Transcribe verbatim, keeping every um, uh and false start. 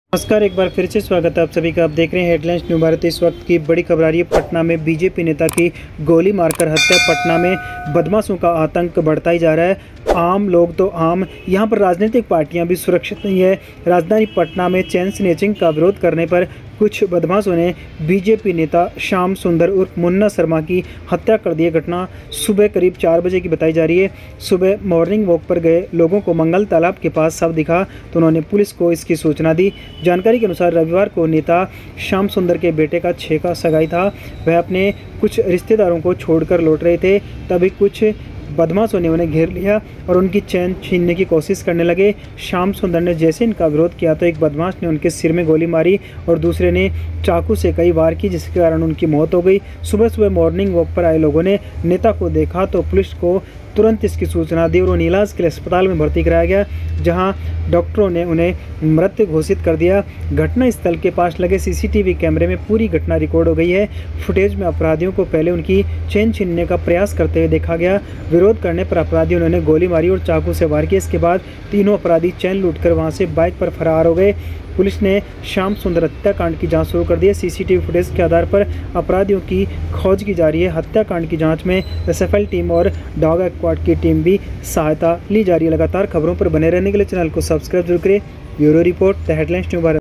नमस्कार, एक बार फिर से स्वागत है आप सभी का। आप देख रहे हैं हेडलाइंस न्यू भारत। इस वक्त की बड़ी खबर आ रही है। पटना में बीजेपी नेता की गोली मारकर हत्या। पटना में बदमाशों का आतंक बढ़ता ही जा रहा है। आम लोग तो आम, यहाँ पर राजनीतिक पार्टियां भी सुरक्षित नहीं है। राजधानी पटना में चेन स्नैचिंग का विरोध करने पर कुछ बदमाशों ने बीजेपी नेता श्याम सुंदर उर्फ मुन्ना शर्मा की हत्या कर दी। घटना सुबह करीब चार बजे की बताई जा रही है। सुबह मॉर्निंग वॉक पर गए लोगों को मंगल तालाब के पास शव दिखा तो उन्होंने पुलिस को इसकी सूचना दी। जानकारी के अनुसार रविवार को नेता श्याम सुंदर के बेटे का छः का सगाई था। वह अपने कुछ रिश्तेदारों को छोड़कर लौट रहे थे, तभी कुछ बदमाशों ने उन्हें घेर लिया और उनकी चैन छीनने की कोशिश करने लगे। श्याम सुंदर ने जैसे इनका विरोध किया तो एक बदमाश ने उनके सिर में गोली मारी और दूसरे ने चाकू से कई वार की, जिसके कारण उनकी मौत हो गई। सुबह सुबह मॉर्निंग वॉक पर आए लोगों ने नेता को देखा तो पुलिस को तुरंत इसकी सूचना दी और उन्हें इलाज के लिए अस्पताल में भर्ती कराया गया, जहां डॉक्टरों ने उन्हें मृत घोषित कर दिया। घटना स्थल के पास लगे सीसीटीवी कैमरे में पूरी घटना रिकॉर्ड हो गई है। फुटेज में अपराधियों को पहले उनकी चेन छीनने का प्रयास करते हुए देखा गया। विरोध करने पर अपराधियों ने गोली मारी और चाकू से वार किया। इसके बाद तीनों अपराधी चैन लूटकर वहां से बाइक पर फरार हो गए। पुलिस ने श्याम सुंदर हत्याकांड की जांच शुरू कर दी है। सीसीटीवी फुटेज के आधार पर अपराधियों की खोज की जा रही है। हत्याकांड की जांच में एसएफएल टीम और डॉग स्क्वाड की टीम भी सहायता ली जा रही है। लगातार खबरों पर बने रहने के लिए चैनल को सब्सक्राइब जरूर करें। Bureau report the headlines new Bharat.